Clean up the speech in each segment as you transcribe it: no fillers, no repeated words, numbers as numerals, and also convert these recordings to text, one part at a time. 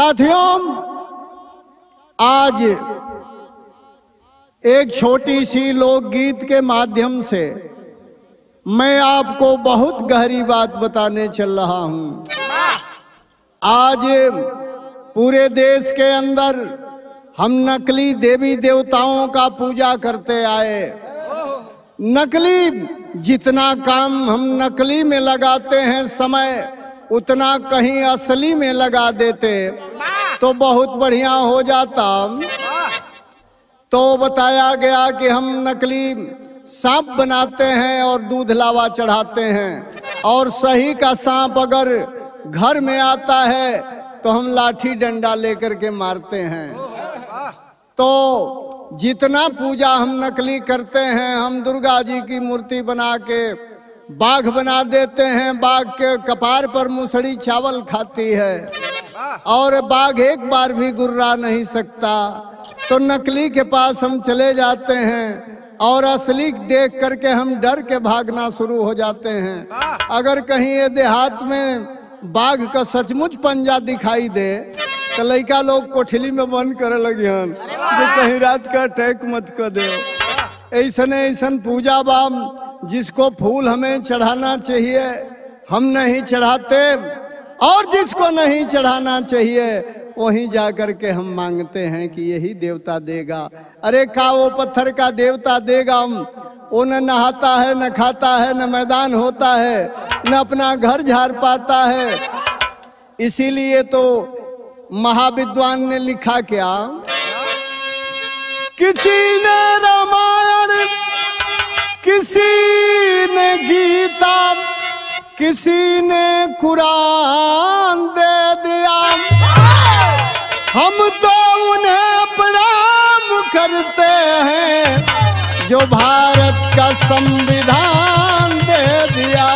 साथियों, आज एक छोटी सी लोकगीत के माध्यम से मैं आपको बहुत गहरी बात बताने चल रहा हूं। आज पूरे देश के अंदर हम नकली देवी देवताओं का पूजा करते आए। नकली जितना काम हम नकली में लगाते हैं समय, उतना कहीं असली में लगा देते तो बहुत बढ़िया हो जाता। तो बताया गया कि हम नकली सांप बनाते हैं और दूध लावा चढ़ाते हैं, और सही का सांप अगर घर में आता है तो हम लाठी डंडा लेकर के मारते हैं। तो जितना पूजा हम नकली करते हैं, हम दुर्गा जी की मूर्ति बना के बाघ बना देते हैं, बाघ के कपार पर मुसड़ी चावल खाती है और बाघ एक बार भी गुर्रा नहीं सकता। तो नकली के पास हम चले जाते हैं और असली देख करके हम डर के भागना शुरू हो जाते हैं। अगर कहीं ये देहात में बाघ का सचमुच पंजा दिखाई दे तो लड़का लोग कोठली में बंद करे लगे हन कि कहीं रात का अटैक मत कर दे। ऐसन पूजा बाम जिसको फूल हमें चढ़ाना चाहिए हम नहीं चढ़ाते, और जिसको नहीं चढ़ाना चाहिए वहीं जाकर के हम मांगते हैं कि यही देवता देगा। अरे का वो पत्थर का देवता देगा? वो न नहाता है, न खाता है, न मैदान होता है, न अपना घर झाड़ पाता है। इसीलिए तो महाविद्वान ने लिखा क्या, किसी ने रामायण, किसी ने गीता, किसी ने कुरान दे दिया, हम तो उन्हें प्रणाम करते हैं जो भारत का संविधान दे दिया।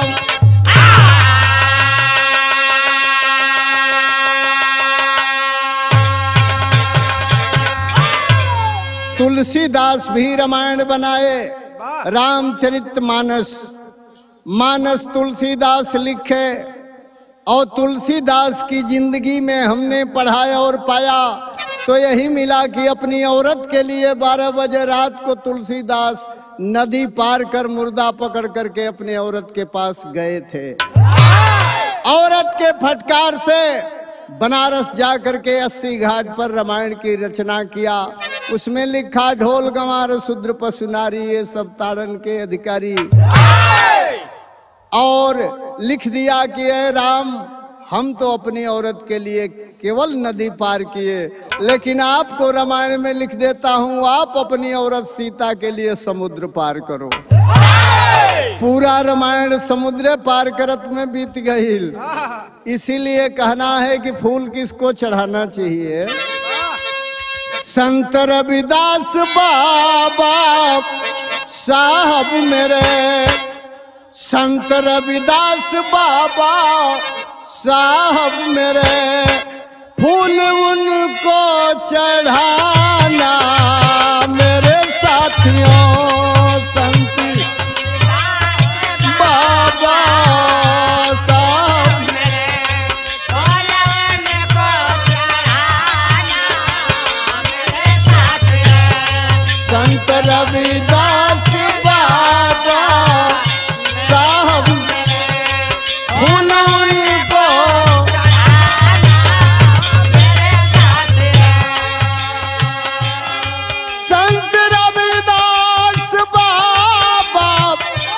तुलसीदास भी रामायण बनाए, रामचरितमानस मानस तुलसीदास लिखे, और तुलसीदास की जिंदगी में हमने पढ़ाया और पाया तो यही मिला कि अपनी औरत के लिए 12 बजे रात को तुलसीदास नदी पार कर मुर्दा पकड़ करके अपनी औरत के पास गए थे। औरत के फटकार से बनारस जा करके 80 घाट पर रामायण की रचना किया। उसमें लिखा, ढोल गंवार शूद्र पशु नारी ये सब ताड़न के अधिकारी, और लिख दिया कि ए राम, हम तो अपनी औरत के लिए केवल नदी पार किए, लेकिन आपको रामायण में लिख देता हूँ, आप अपनी औरत सीता के लिए समुद्र पार करो। पूरा रामायण समुद्र पार करत में बीत गई। इसीलिए कहना है कि फूल किसको चढ़ाना चाहिए। संत रविदास बाबा साहब मेरे, संत रविदास बाबा साहब मेरे, फूल उनको चढ़ाना मेरे साथियों। संत बाबा साहब मेरे, फूल उनको चढ़ाना मेरे साथियों। संत रविदास बाबा साहब फूल उनको संत रविदास बाबा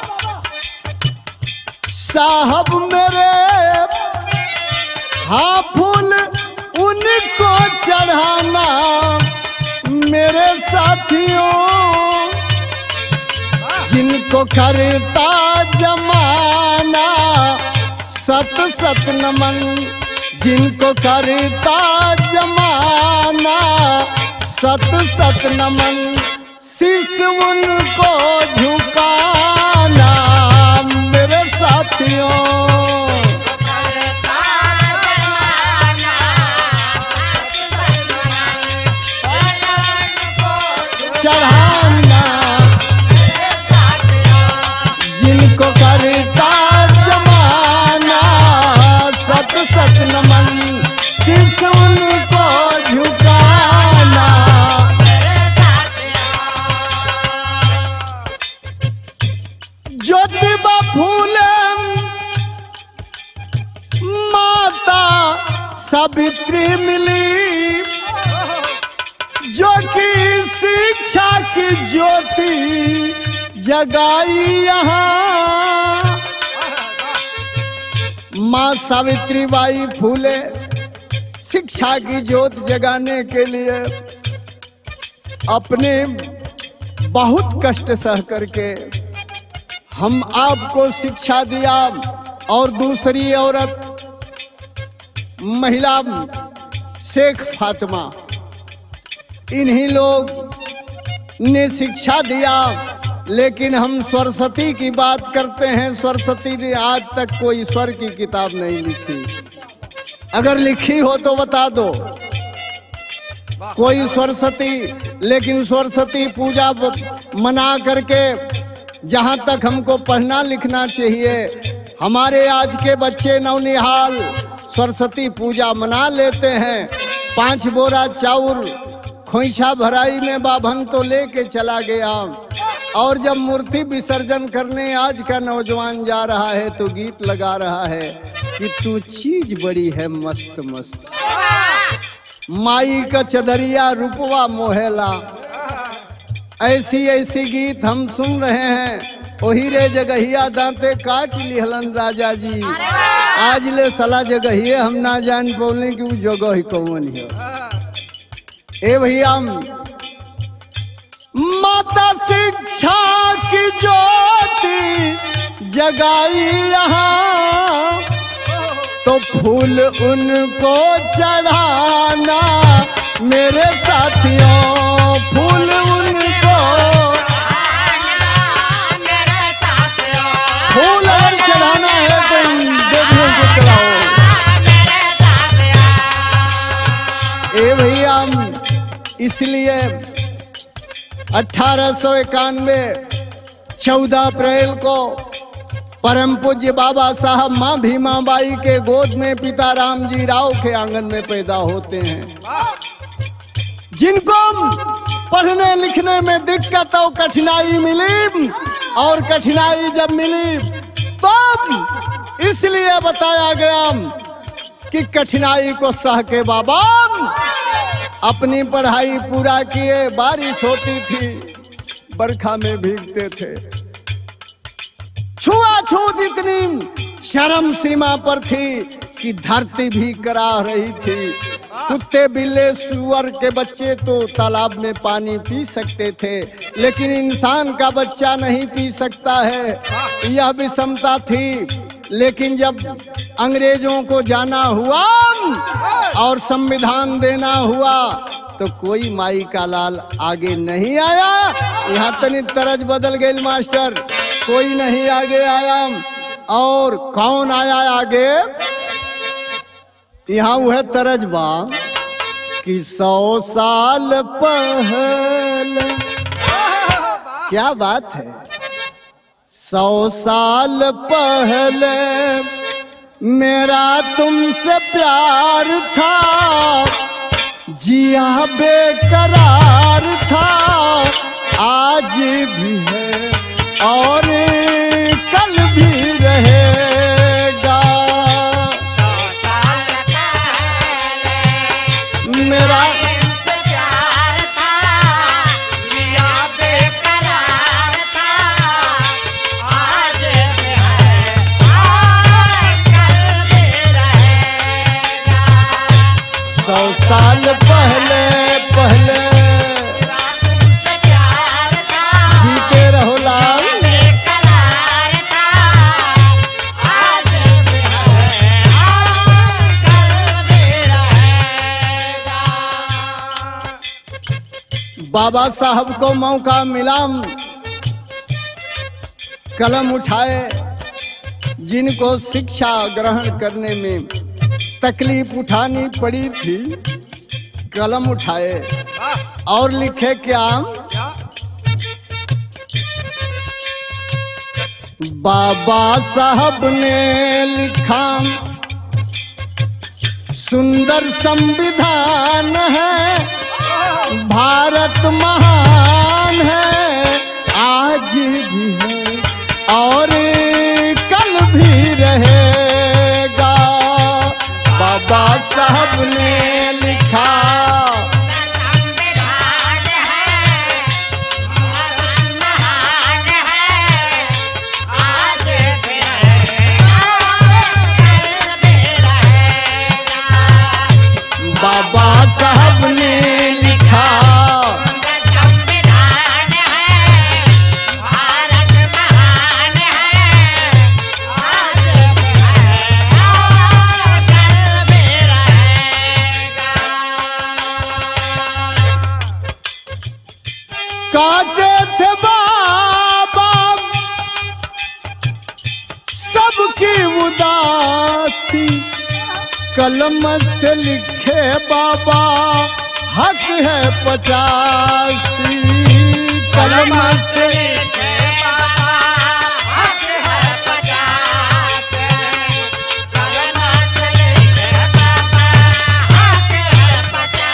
साहब मेरे, हाँ फूल उनको चढ़ाना मेरे साथियों। जिनको करता जमाना सत सत नमन, जिनको करता जमाना सत सत नमन, शीश उनको झुकाना मेरे साथियों। चढ़ाना जिनको करता जमाना सत सत नमन, शीश उनको सावित्री मिली जो कि शिक्षा की ज्योति जगाई यहाँ। माँ सावित्री बाई फूले शिक्षा की ज्योत जगाने के लिए अपने बहुत कष्ट सह करके हम आपको शिक्षा दिया। और दूसरी औरत महिला शेख फातिमा, इन्हीं लोग ने शिक्षा दिया। लेकिन हम सरस्वती की बात करते हैं, सरस्वती ने आज तक कोई स्वर की किताब नहीं लिखी। अगर लिखी हो तो बता दो कोई सरस्वती। लेकिन सरस्वती पूजा मना करके जहाँ तक हमको पढ़ना लिखना चाहिए, हमारे आज के बच्चे नौनिहाल सरस्वती पूजा मना लेते हैं। 5 बोरा चाउर खोइछा भराई में बाभन तो लेके चला गया। और जब मूर्ति विसर्जन करने आज का नौजवान जा रहा है तो गीत लगा रहा है कि तू चीज बड़ी है मस्त मस्त, माई का चदरिया रूपवा मोहेला। ऐसी ऐसी गीत हम सुन रहे हैं। ओही रे जगहिया दांते काट लिहलन राजा जी, आज ले सला जगहिए हम ना जान पौले कि वो जगह ही कौन है। ए भैया, माता शिक्षा की ज्योति जगाई यहाँ, तो फूल उनको चढ़ाना मेरे साथियों, फूल उनको फूल अगर चढ़ाना है तो देवियों को चढ़ाओ। ए भैया, इसलिए 1891 14 अप्रैल को परम पूज्य बाबा साहब माँ भीमाबाई के गोद में पिता रामजी राव के आंगन में पैदा होते हैं। जिनको पढ़ने लिखने में दिक्कत और कठिनाई मिली, और कठिनाई जब मिली तो इसलिए बताया गया कि कठिनाई को सह के बाबा अपनी पढ़ाई पूरा किए। बारिश होती थी, बरखा में भीगते थे। छुआछूत इतनी शर्म सीमा पर थी कि धरती भी करा रही थी। कुत्ते बिल्ले सुअर के बच्चे तो तालाब में पानी पी सकते थे, लेकिन इंसान का बच्चा नहीं पी सकता है। यह विषमता थी। लेकिन जब अंग्रेजों को जाना हुआ और संविधान देना हुआ तो कोई माई का लाल आगे नहीं आया। यहाँ तनी तरज बदल गई मास्टर, कोई नहीं आगे आया। और कौन आया आगे? यहाँ वह तरज बा कि 100 साल पहले, क्या बात है, 100 साल पहले मेरा तुमसे प्यार था, जिया बेकरार था, आज भी है और कल भी रहेगा। 100 साल पहले मेरा तुमसे प्यार था, जिया बेकरार था, आज भी है और कल भी रहेगा। 100 साल पहले तुमसे प्यार था, जीते रहो लाल। बेकरार था, आज भी है और कल भी रहेगा। बाबा साहब को मौका मिला, कलम उठाए। जिनको शिक्षा ग्रहण करने में तकलीफ उठानी पड़ी थी, कलम उठाए और लिखे क्या? बाबा साहब ने लिखा सुंदर संविधान है, भारत महान है, आज भी है और कल भी रहेगा। बाबा साहब ने लिखा। संविधान है महान है, आज भी रहेगा, कल भी रहेगा। बाबा साहब ने लिखा। संविधान है भारत महान है, आज भी रहेगा, कल भी रहेगा। काटे थे बाबा सबकी उदासी, कलम से लिखे बाबा हक है 85। कलम से लिखे बाबा हक है 50, कलम से लिखे बाबा हक है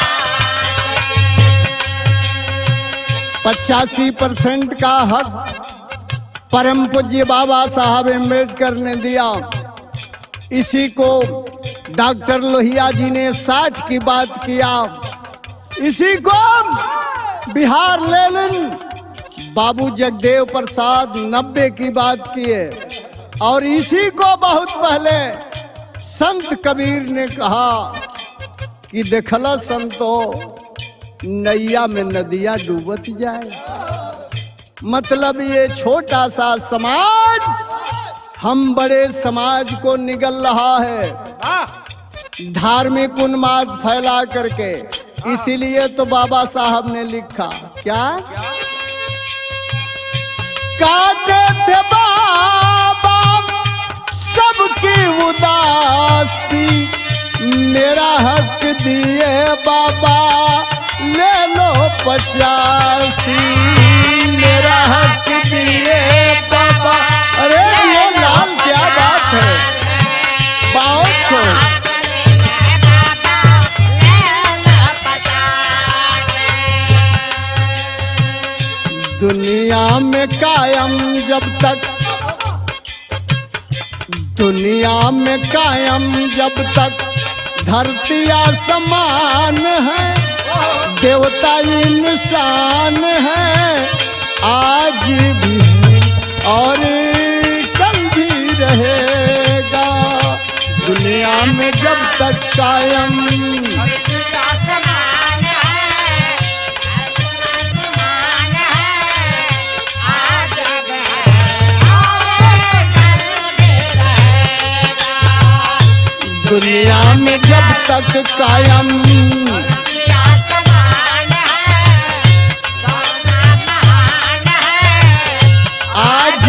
50। 85% का हक परम पूज्य बाबा साहब अम्बेडकर ने दिया। इसी को डॉक्टर लोहिया जी ने 60 की बात किया। इसी को बिहार लेनिन बाबू जगदेव प्रसाद 90 की बात किए। और इसी को बहुत पहले संत कबीर ने कहा कि देखला संतो नैया में नदियां डूबत जाए। मतलब ये छोटा सा समाज हम बड़े समाज को निगल रहा है धार्मिक उन्माद फैला करके। इसीलिए तो बाबा साहब ने लिखा क्या, काटे थे बाबा सबकी उदासी, मेरा हक दिए बाबा ले लो 85। मेरा हक दिए बाबा। अरे ये लाल क्या बात है, बहुत खूब। दुनिया में कायम जब तक, दुनिया में कायम जब तक धरती आसमान है, देवता इंसान है, आज भी और कल भी रहेगा। दुनिया में जब तक कायम दुनिया में जब तक कायम आज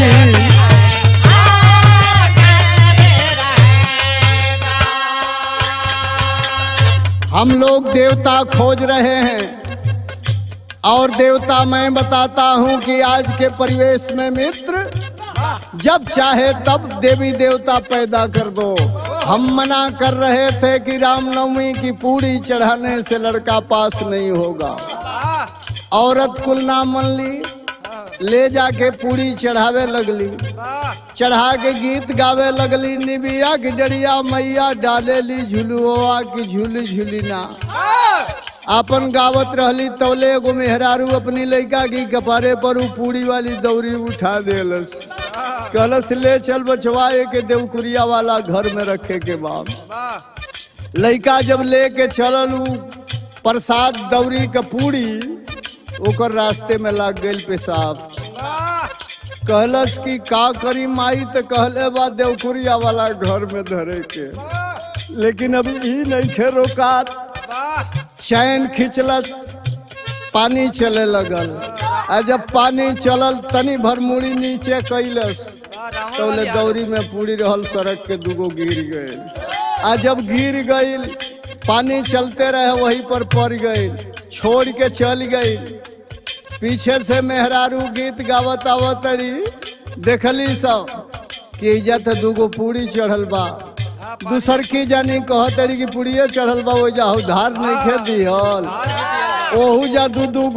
हम लोग देवता खोज रहे हैं। और देवता मैं बताता हूं कि आज के परिवेश में मित्र जब चाहे तब देवी देवता पैदा कर दो। हम मना कर रहे थे कि रामनवमी की पूरी चढ़ाने से लड़का पास नहीं होगा। औरत कुल ना मन ली, ले जाके पूरी चढ़ावे लगली, चढ़ा के गीत गावे लगली, निबिया की डरिया मैया डाले ली झुलुआ की झूली झूली ना। अपन गावत रहली तौले एगो मेहरारू अपनी लड़का की कपारे पर उ पूरी वाली दौरी उठा देलस, कलश ले चल बचवाए के देवकुरिया वाला घर में रखे के बाद। लड़का जब लेके चलल उ प्रसाद दौरी का पूरी ओकर रास्ते में लग गई पेशाब। कहलस कि का करी माई, तो कहले बा देवकुरिया वाला घर में धरे के, लेकिन अभी ही नहीं खे रोकात। चैन खिंचलस, पानी चले लगल। आ जब पानी चलल तनी भर मुड़ी नीचे कैलस, तो दौरी में पूरी रहल सड़क के दूगो गिर गए। आ जब गिर गई पानी चलते रहे वहीं पर पड़ गई, छोड़ के चल गई। पीछे से मेहरारू गीत गावत आवतड़ी, देखली सब कि इज्जत दूगो पूरी चढ़ल बा। दूसर की जानी कहतड़ी कि पूड़िए चढ़ल बा, वो जा उधार नहीं खे दिहल, ओहू जा दू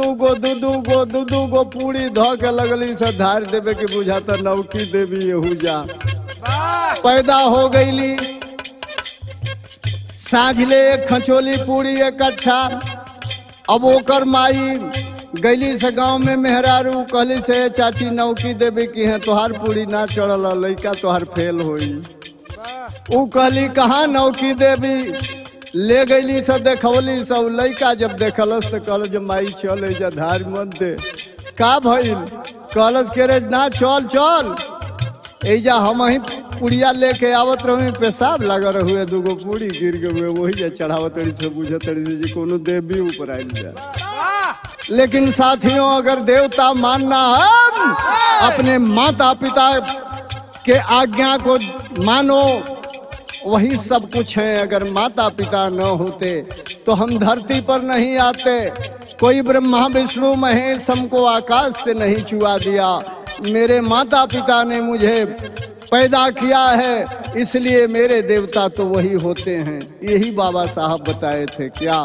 गो पूरी ध के लगली से धार देवे के बुझाता नौकी देवी। यहू जा पैदा हो गईली। साझले एक खचोली पूरी इकट्ठा। अब ओकर माई गैली से गांव में मेहरारू कहली से चाची नौकी देवे की है, तोहार पूरी ना चढ़ल, लइका तोहार फेल होई। ऊ कहली कहाँ नौकी देवी, ले गईली से देखौली से। लइका जब देखलस तो कहल जो माई चल जा धार मत दे। का भइल? कहलस के रे ना चल चल एजा हम ही पुड़िया लेके आवत रही, पेशाब लगा रहुए, दूगो पूरी गिर गए हुए, वही जा चढ़ावत से बुझत जी कोनो देवी ऊपर आयल जा। लेकिन साथियों अगर देवता मानना है, अपने माता पिता के आज्ञा को मानो, वही सब कुछ है। अगर माता पिता न होते तो हम धरती पर नहीं आते। कोई ब्रह्मा विष्णु महेश हमको आकाश से नहीं छुआ दिया। मेरे माता पिता ने मुझे पैदा किया है, इसलिए मेरे देवता तो वही होते हैं। यही बाबा साहब बताए थे। क्या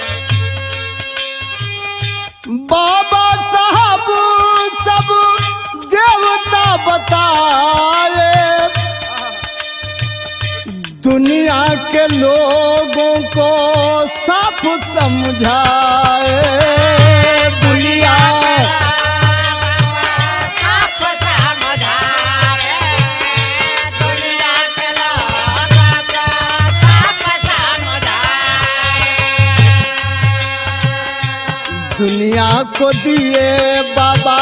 बाबा साहब सब देवता बताए, दुनिया के लोगों को साफ समझाए। दुनिया दुनिया को दिए बाबा,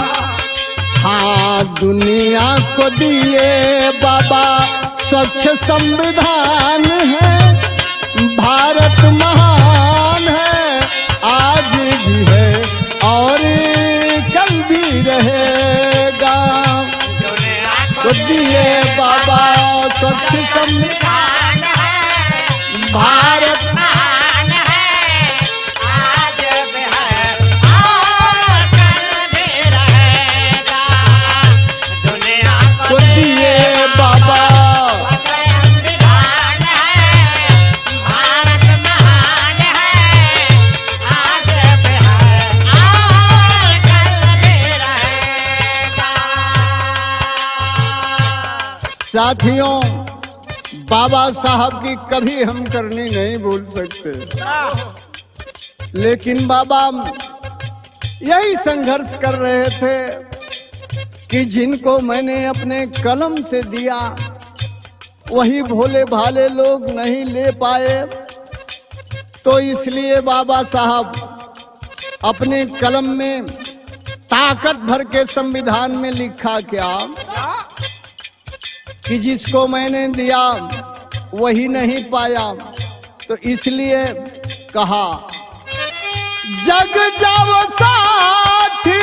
हाँ दुनिया को दिए बाबा स्वच्छ संविधान है। भारत महान है, आज भी है और कल भी रहेगा। को दिए बाबा स्वच्छ संविधान है, भारत महान है, आज भी है और कल भी रहेगा। दुनिया को दिए बाबा साथियों, बाबा साहब की कभी हम करनी नहीं भूल सकते। लेकिन बाबा यही संघर्ष कर रहे थे कि जिनको मैंने अपने कलम से दिया वही भोले भाले लोग नहीं ले पाए। तो इसलिए बाबा साहब अपने कलम में ताकत भर के संविधान में लिखा क्या कि जिसको मैंने दिया वही नहीं पाया। तो इसलिए कहा जग जाओ साथी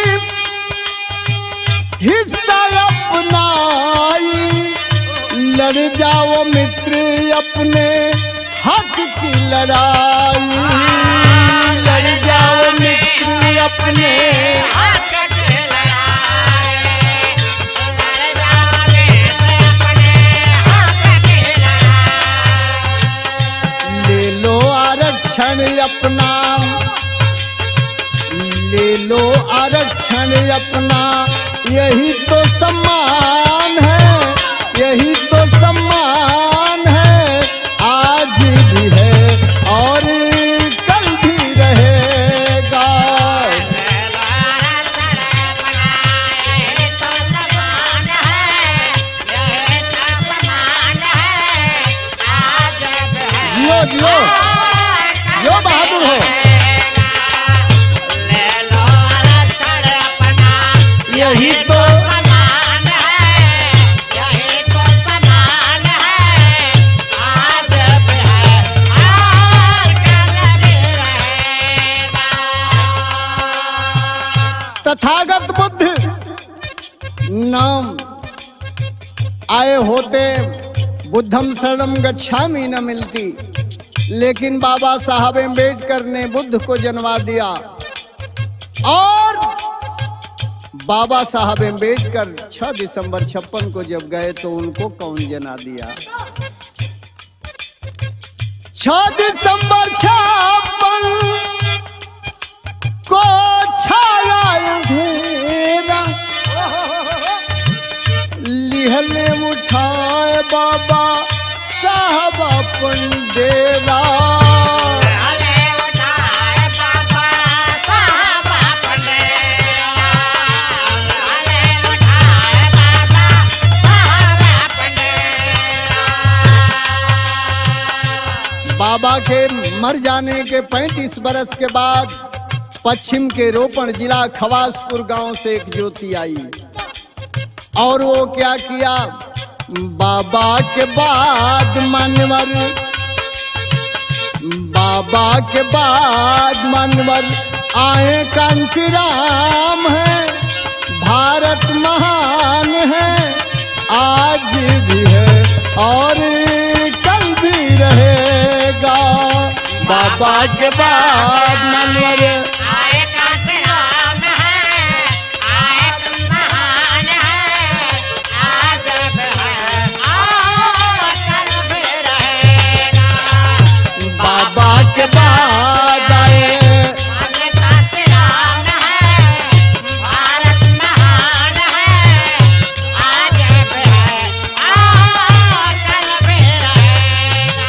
हिस्सा अपनाई, लड़ जाओ मित्र अपने हक की लड़ाई। लड़ जाओ मित्र अपने हक की लड़ाई, लड़ जाओ मित्र अपने हक की लड़ाई। ले लो आरक्षण अपना, ले लो आरक्षण अपना, यही तो सम्मान है, यही तो सम्मान है। आज भी है और कल भी रहेगा। जियो जियो जो बहादुर हो, यही तो समान है, यही तो समान है। आज भी है और कल भी रहेगा। तथागत बुद्ध नाम आए होते बुद्धम शरणम गच्छामि न मिलती, लेकिन बाबा साहब अम्बेडकर ने बुद्ध को जन्मा दिया। और बाबा साहब अम्बेडकर 6 दिसंबर 56 को जब गए तो उनको कौन जना दिया? 6 दिसंबर 56 को छाया अंधेरा, लिहले उठाए बाबा साहब अपन डेरा। अले उठाए बाबा साहब अपने, अले उठाए बाबा साहब अपने। बाबा के मर जाने के 35 बरस के बाद पश्चिम के रोपण जिला खवासपुर गांव से एक ज्योति आई और वो क्या किया, बाबा के बाद मानवर, बाबा के बाद मानवर आए कांसी राम है, भारत महान है, आज भी है और कल भी रहेगा। बाबा के बाद मानवर आए कांसी राम है, आए महान है, आज भी है और कल भी रहेगा। बाबा के बाद आए आए कांसी राम है, भारत महान है, आज भी है और कल भी रहेगा।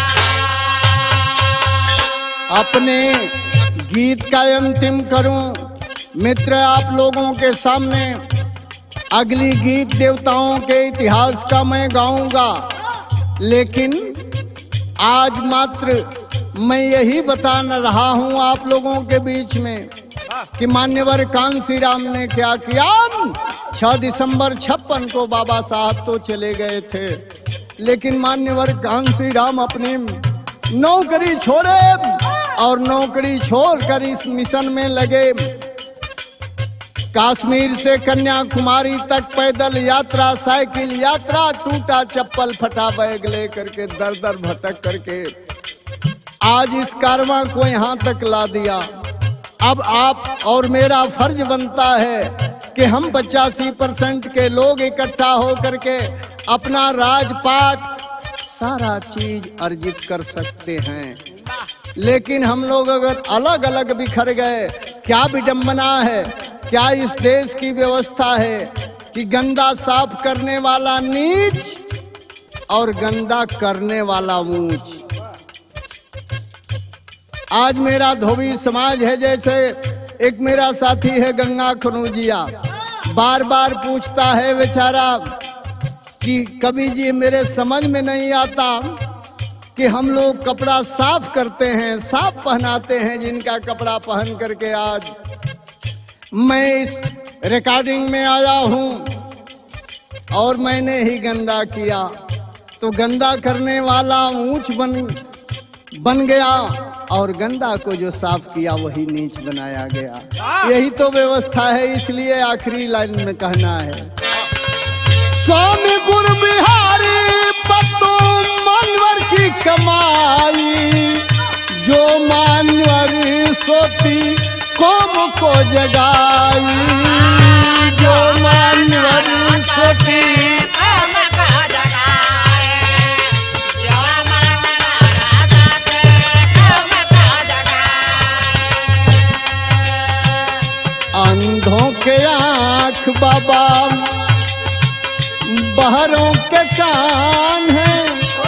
अपने गीत का अंतिम करूं मित्र आप लोगों के सामने। अगली गीत देवताओं के इतिहास का मैं गाऊंगा, लेकिन आज मात्र मैं यही बता रहा हूं आप लोगों के बीच में कि मान्यवर कांसी राम ने क्या किया। 6 दिसंबर 56 को बाबा साहब तो चले गए थे, लेकिन मान्यवर कांसी राम अपनी नौकरी छोड़े और नौकरी छोड़कर इस मिशन में लगे। कश्मीर से कन्याकुमारी तक पैदल यात्रा, साइकिल यात्रा, टूटा चप्पल फटा बैग लेकर के दर दर भटक करके आज इस कारवां को यहाँ तक ला दिया। अब आप और मेरा फर्ज बनता है कि हम 85% के लोग इकट्ठा हो करके अपना राजपाट सारा चीज अर्जित कर सकते हैं, लेकिन हम लोग अगर अलग अलग बिखर गए, क्या विडंबना है, क्या इस देश की व्यवस्था है कि गंदा साफ करने वाला नीच और गंदा करने वाला ऊंच। आज मेरा धोबी समाज है, जैसे एक मेरा साथी है गंगा खनूजिया, बार बार पूछता है बेचारा कि कभी जी मेरे समझ में नहीं आता कि हम लोग कपड़ा साफ करते हैं, साफ पहनाते हैं, जिनका कपड़ा पहन करके आज मैं इस रिकॉर्डिंग में आया हूं और मैंने ही गंदा किया, तो गंदा करने वाला ऊंच बन गया और गंदा को जो साफ किया वही नीच बनाया गया। यही तो व्यवस्था है, इसलिए आखिरी लाइन में कहना है, स्वामी गुरु बिहारी पत्तू मानवर की कमाई, जो मानवर सोती कौम को जगाई, जो मानवर सोती कौम को जगाए, जो मानवर सोती कौम को जगाए। अंधों के आँख बाबा, बहरों के कान है,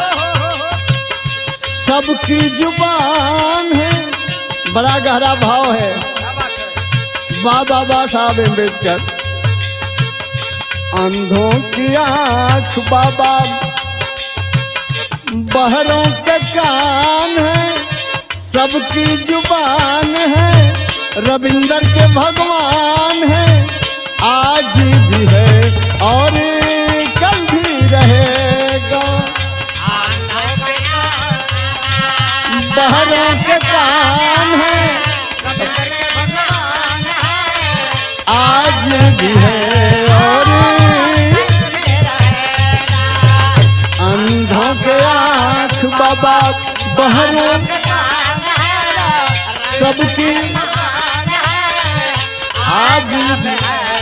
सबकी जुबान है। बड़ा गहरा भाव है बाबा साहब अम्बेडकर। अंधों की आँख बाबा, बहरों के कान है, सबकी जुबान है, रविंदर के भगवान है, आज भी है और कल भी रहेगा। बहरों के कान है, आज भी है और अंधों के आँख बाबा, बहरों सबकी आज भी